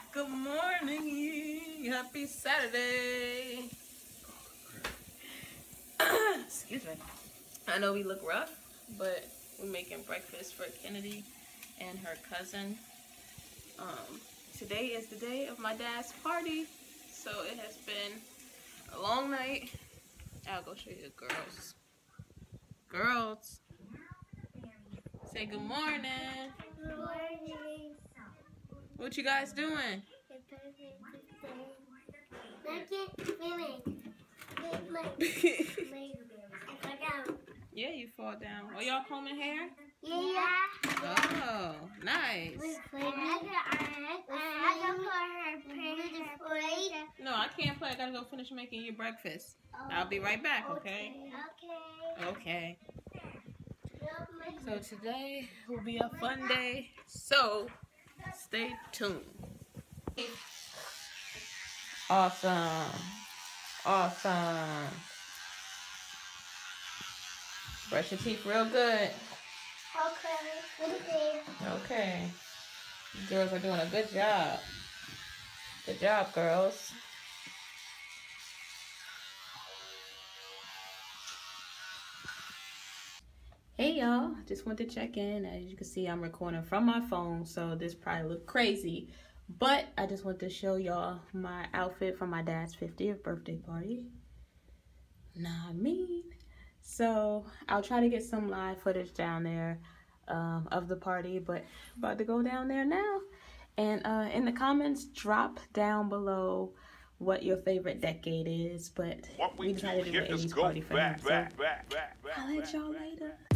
Good morning. Happy Saturday. Excuse me. I know we look rough, but we're making breakfast for Kennedy and her cousin. Today is the day of my dad's party, so it has been a long night. I'll go show you the girls. Girls, say good morning. Good morning. What you guys doing? Yeah, you fall down. Are y'all combing hair? Yeah. Oh, nice. No, I can't play. I gotta go finish making you breakfast. I'll be right back, okay? Okay. So today will be a fun day. So stay tuned. Awesome. Awesome. Brush your teeth real good. Okay. You girls are doing a good job. Good job, girls. Hey y'all, just want to check in. As you can see, I'm recording from my phone, so this probably look crazy. But I just want to show y'all my outfit for my dad's 50th birthday party. Nah, mean. So I'll try to get some live footage down there of the party, but I'm about to go down there now. And in the comments, drop down below what your favorite decade is. But we decided to do an 80s party for him. So I'll let y'all later.